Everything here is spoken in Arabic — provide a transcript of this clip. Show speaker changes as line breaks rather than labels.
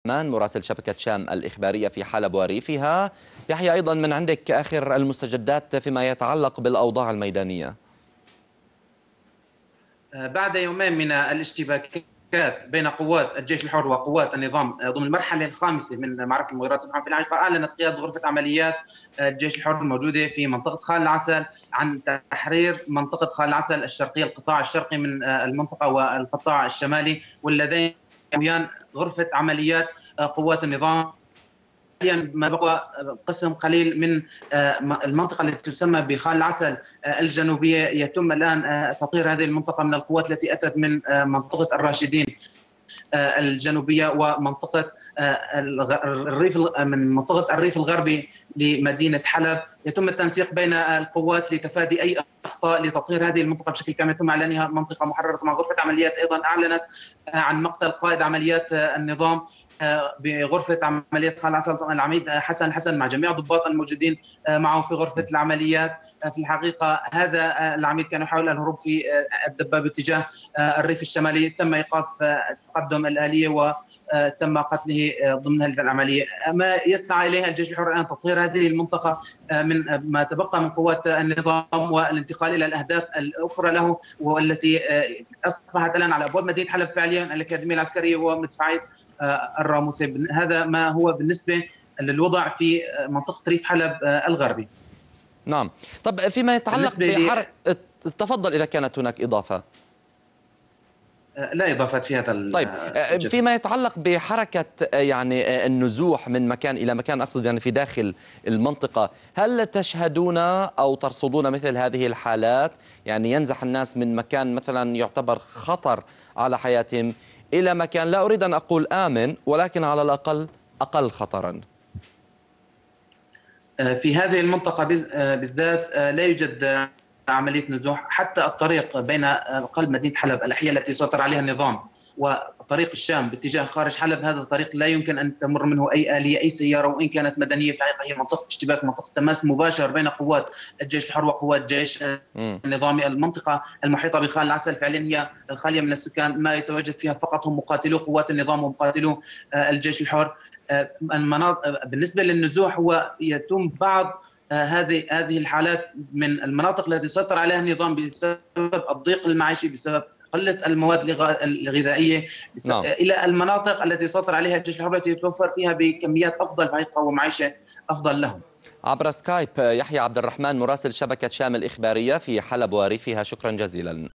مراسل شبكة شام الإخبارية في حلب وريفها. يحيى، أيضا من عندك آخر المستجدات فيما يتعلق بالأوضاع الميدانية.
بعد يومين من الاشتباكات بين قوات الجيش الحر وقوات النظام ضمن المرحلة الخامسة من معركة المغيرات الصباحية، في الحقيقة أعلنت قيادة غرفة عمليات الجيش الحر الموجودة في منطقة خان العسل عن تحرير منطقة خان العسل الشرقية، القطاع الشرقي من المنطقة والقطاع الشمالي، واللذين غرفة عمليات قوات النظام. ما بقى قسم قليل من المنطقة التي تسمى بخان العسل الجنوبية. يتم الآن تطهير هذه المنطقة من القوات التي أتت من منطقة الراشدين الجنوبية ومنطقة الريف، من منطقة الريف الغربي لمدينة حلب. يتم التنسيق بين القوات لتفادي أي أخطاء لتطهير هذه المنطقة بشكل كامل، ثم إعلانها منطقة محررة. مع غرفة عمليات أيضا أعلنت عن مقتل قائد عمليات النظام بغرفة عمليات خان العسل، العميد حسن الحسن، مع جميع الضباط الموجودين معه في غرفة العمليات. في الحقيقة هذا العميد كان يحاول الهروب في الدبابة باتجاه الريف الشمالي، تم إيقاف تقدم الآلية وتم قتله ضمن هذه العملية. ما يسعى إليها الجيش الحر الآن تطهير هذه المنطقة من ما تبقى من قوات النظام والانتقال إلى الأهداف الأخرى له، والتي أصبحت الآن على أبواب مدينة حلب فعليا الأكاديمية العسكرية ومدفعية الراموسي. هذا ما هو بالنسبة للوضع في منطقة ريف حلب الغربي.
نعم. طب فيما يتعلق تفضل إذا كانت هناك إضافة.
لا إضافات في هذا.
طيب، فيما يتعلق بحركة يعني النزوح من مكان إلى مكان، أقصد يعني في داخل المنطقة، هل تشهدون أو ترصدون مثل هذه الحالات؟ يعني ينزح الناس من مكان مثلا يعتبر خطر على حياتهم إلى مكان لا أريد أن أقول آمن، ولكن على الأقل أقل خطرا.
في هذه المنطقة بالذات لا يوجد عملية نزوح. حتى الطريق بين قلب مدينة حلب، الأحياء التي سيطر عليها النظام، وطريق الشام باتجاه خارج حلب، هذا الطريق لا يمكن أن تمر منه أي آلية أي سيارة، وإن كانت مدنية. في الحقيقة هي منطقة اشتباك، منطقة تماس مباشر بين قوات الجيش الحر وقوات الجيش النظامي. المنطقة المحيطة بخان العسل فعليا هي خالية من السكان، ما يتواجد فيها فقط هم مقاتلو قوات النظام ومقاتلو الجيش الحر. بالنسبة للنزوح، هو يتم بعض هذه الحالات من المناطق التي سيطر عليها النظام بسبب الضيق المعيشي، بسبب قلة المواد الغذائية،
نعم.
إلى المناطق التي يسيطر عليها الجيش الحر التي يتوفر فيها بكميات أفضل ومعيشة أفضل لهم.
عبر سكايب يحيى عبد الرحمن مراسل شبكة شام الإخبارية في حلب وريفها، شكرا جزيلا.